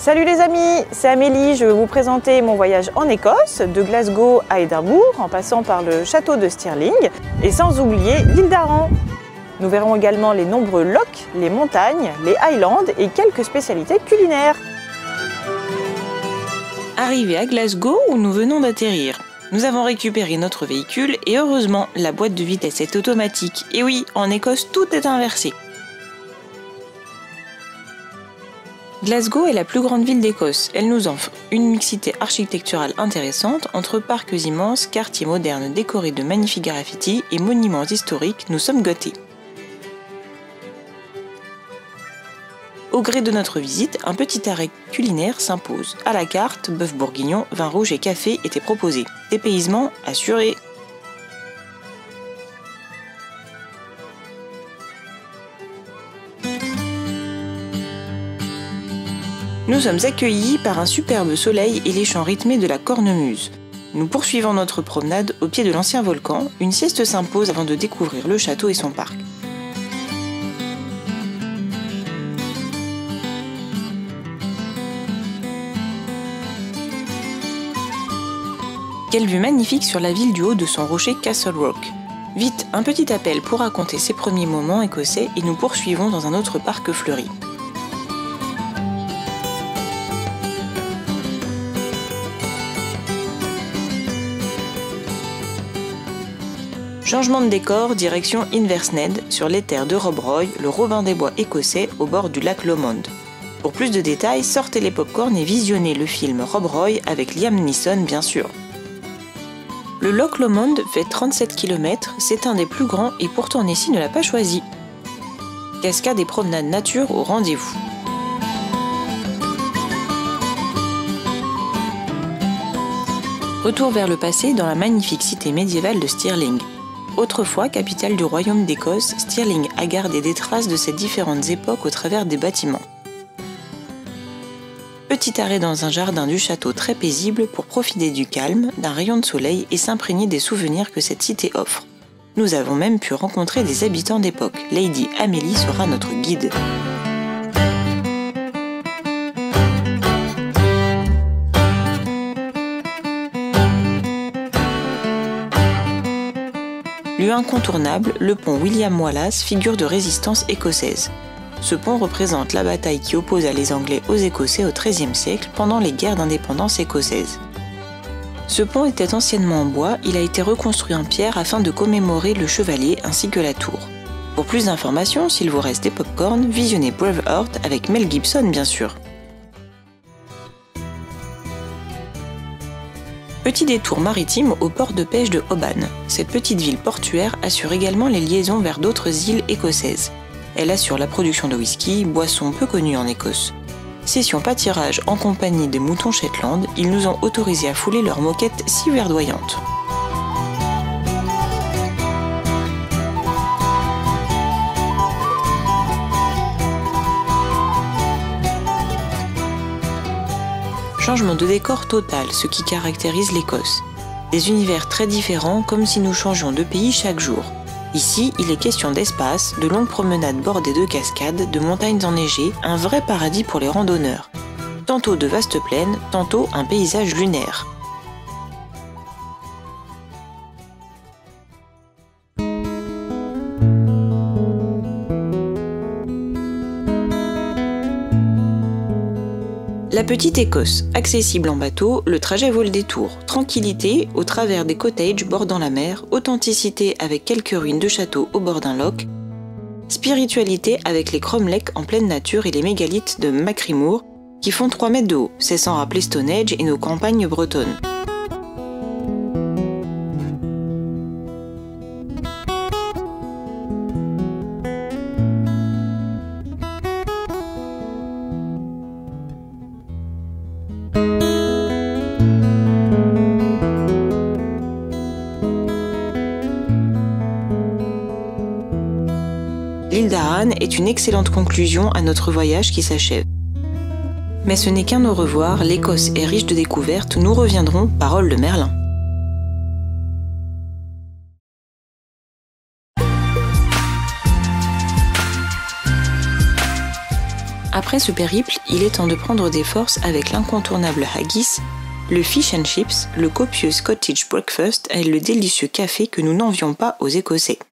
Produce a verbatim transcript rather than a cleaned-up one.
Salut les amis, c'est Amélie, je vais vous présenter mon voyage en Écosse, de Glasgow à Édimbourg, en passant par le château de Stirling, et sans oublier l'île d'Arran. Nous verrons également les nombreux lochs, les montagnes, les highlands et quelques spécialités culinaires. Arrivés à Glasgow où nous venons d'atterrir, nous avons récupéré notre véhicule et heureusement la boîte de vitesse est automatique. Et oui, en Écosse tout est inversé. Glasgow est la plus grande ville d'Écosse. Elle nous offre une mixité architecturale intéressante entre parcs immenses, quartiers modernes décorés de magnifiques graffitis et monuments historiques. Nous sommes gâtés. Au gré de notre visite, un petit arrêt culinaire s'impose. À la carte, bœuf bourguignon, vin rouge et café étaient proposés. Dépaysement assuré. Nous sommes accueillis par un superbe soleil et les chants rythmés de la cornemuse. Nous poursuivons notre promenade au pied de l'ancien volcan. Une sieste s'impose avant de découvrir le château et son parc. Quelle vue magnifique sur la ville du haut de son rocher Castle Rock. Vite, un petit appel pour raconter ses premiers moments écossais et nous poursuivons dans un autre parc fleuri. Changement de décor, direction Inversnaid, sur les terres de Rob Roy, le Robin des Bois écossais au bord du lac Lomond. Pour plus de détails, sortez les pop-corn et visionnez le film Rob Roy avec Liam Neeson bien sûr. Le Loch Lomond fait trente-sept kilomètres, c'est un des plus grands et pourtant Nessie ne l'a pas choisi. Cascade et promenade nature au rendez-vous. Retour vers le passé dans la magnifique cité médiévale de Stirling. Autrefois capitale du royaume d'Écosse, Stirling a gardé des traces de ces différentes époques au travers des bâtiments. Petit arrêt dans un jardin du château très paisible pour profiter du calme, d'un rayon de soleil et s'imprégner des souvenirs que cette cité offre. Nous avons même pu rencontrer des habitants d'époque. Lady Amélie sera notre guide. Lieu incontournable, le pont William Wallace, figure de résistance écossaise. Ce pont représente la bataille qui opposa les Anglais aux Écossais au treizième siècle pendant les guerres d'indépendance écossaises. Ce pont était anciennement en bois, il a été reconstruit en pierre afin de commémorer le chevalier ainsi que la tour. Pour plus d'informations, s'il vous reste des pop-corn, visionnez Braveheart avec Mel Gibson bien sûr. Petit détour maritime au port de pêche de Oban. Cette petite ville portuaire assure également les liaisons vers d'autres îles écossaises. Elle assure la production de whisky, boisson peu connue en Écosse. Session pâturage en compagnie des moutons Shetland, ils nous ont autorisé à fouler leurs moquettes si verdoyantes. Changement de décor total, ce qui caractérise l'Écosse. Des univers très différents, comme si nous changions de pays chaque jour. Ici, il est question d'espace, de longues promenades bordées de cascades, de montagnes enneigées, un vrai paradis pour les randonneurs. Tantôt de vastes plaines, tantôt un paysage lunaire. La petite Écosse, accessible en bateau, le trajet vaut le détour. Tranquillité au travers des cottages bordant la mer, authenticité avec quelques ruines de châteaux au bord d'un loch, spiritualité avec les cromlechs en pleine nature et les mégalithes de Macrimoor qui font trois mètres de haut, c'est sans rappeler Stonehenge et nos campagnes bretonnes. L'île d'Arran est une excellente conclusion à notre voyage qui s'achève. Mais ce n'est qu'un au revoir, l'Écosse est riche de découvertes, nous reviendrons, parole de Merlin. Après ce périple, il est temps de prendre des forces avec l'incontournable haggis, le fish and chips, le copieux Scottish breakfast et le délicieux café que nous n'envions pas aux Écossais.